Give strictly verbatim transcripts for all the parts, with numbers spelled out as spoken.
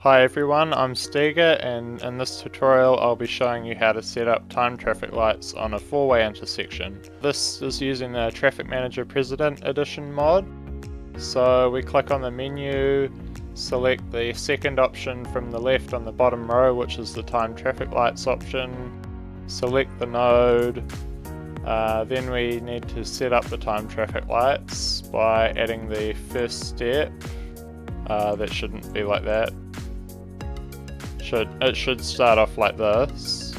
Hi everyone, I'm Stegar, and in this tutorial I'll be showing you how to set up timed traffic lights on a four-way intersection. This is using the Traffic Manager President Edition mod. So we click on the menu, select the second option from the left on the bottom row, which is the timed traffic lights option, select the node, uh, then we need to set up the timed traffic lights by adding the first step. Uh, that shouldn't be like that. Should, it should start off like this,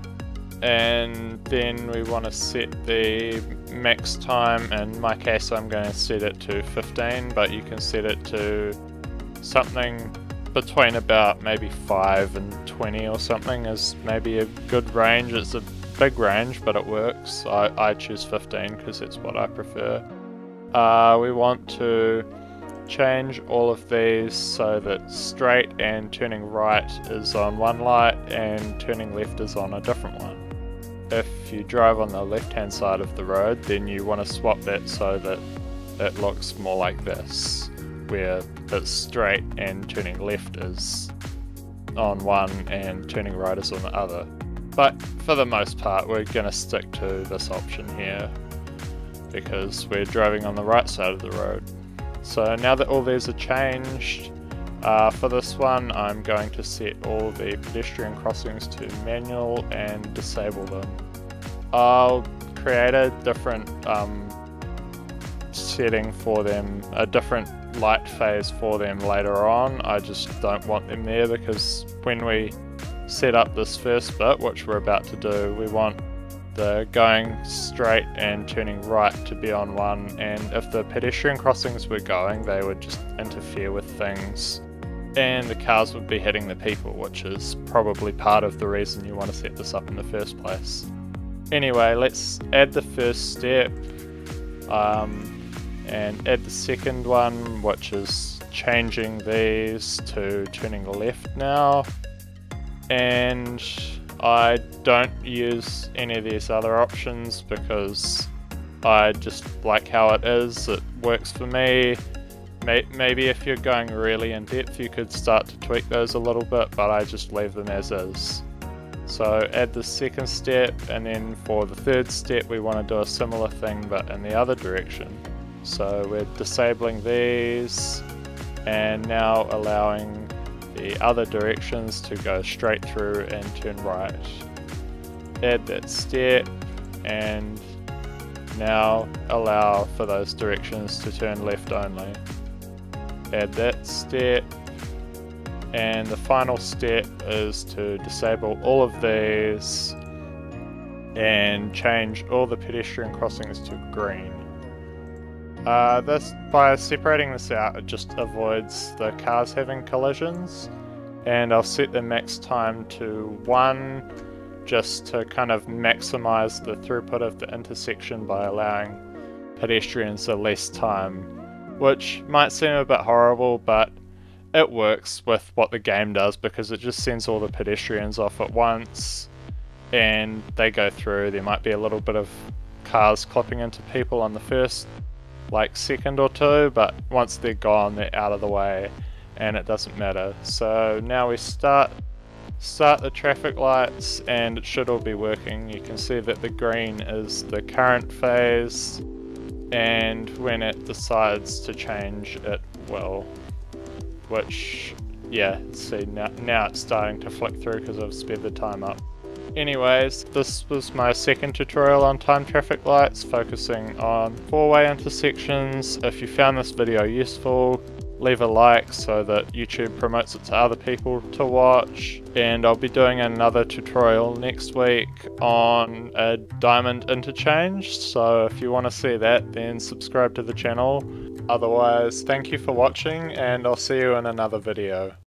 and then we want to set the max time. In my case I'm going to set it to fifteen, but you can set it to something between about maybe five and twenty or something is maybe a good range. It's a big range but it works. I, I choose fifteen because it's what I prefer. Uh, we want to change all of these so that straight and turning right is on one light and turning left is on a different one. If you drive on the left hand side of the road, then you want to swap that so that it looks more like this, where it's straight and turning left is on one and turning right is on the other. But for the most part we're going to stick to this option here because we're driving on the right side of the road. So now that all these are changed, uh, for this one I'm going to set all the pedestrian crossings to manual and disable them. I'll create a different um, setting for them, a different light phase for them later on. I just don't want them there because when we set up this first bit, which we're about to do, we want the going straight and turning right to be on one, and if the pedestrian crossings were going, they would just interfere with things and the cars would be hitting the people, which is probably part of the reason you want to set this up in the first place. Anyway, let's add the first step um, and add the second one, which is changing these to turning left now. And I don't use any of these other options because I just like how it is. It works for me. Maybe if you're going really in depth you could start to tweak those a little bit, but I just leave them as is. So add the second step, and then for the third step we want to do a similar thing but in the other direction. So we're disabling these and now allowing the other directions to go straight through and turn right. Add that step and now allow for those directions to turn left only. Add that step, and the final step is to disable all of these and change all the pedestrian crossings to green. Uh, this, by separating this out, it just avoids the cars having collisions, and I'll set the max time to one just to kind of maximize the throughput of the intersection by allowing pedestrians the less time, which might seem a bit horrible, but it works with what the game does because it just sends all the pedestrians off at once and they go through. There might be a little bit of cars clipping into people on the first like second or two, but once they're gone they're out of the way and it doesn't matter. So now we start start the traffic lights and it should all be working. You can see that the green is the current phase, and when it decides to change it will, which yeah, see now, now it's starting to flick through because I've sped the time up. Anyways, this was my second tutorial on timed traffic lights, focusing on four-way intersections. If you found this video useful, leave a like so that YouTube promotes it to other people to watch, and I'll be doing another tutorial next week on a diamond interchange, so if you want to see that then subscribe to the channel. Otherwise, thank you for watching and I'll see you in another video.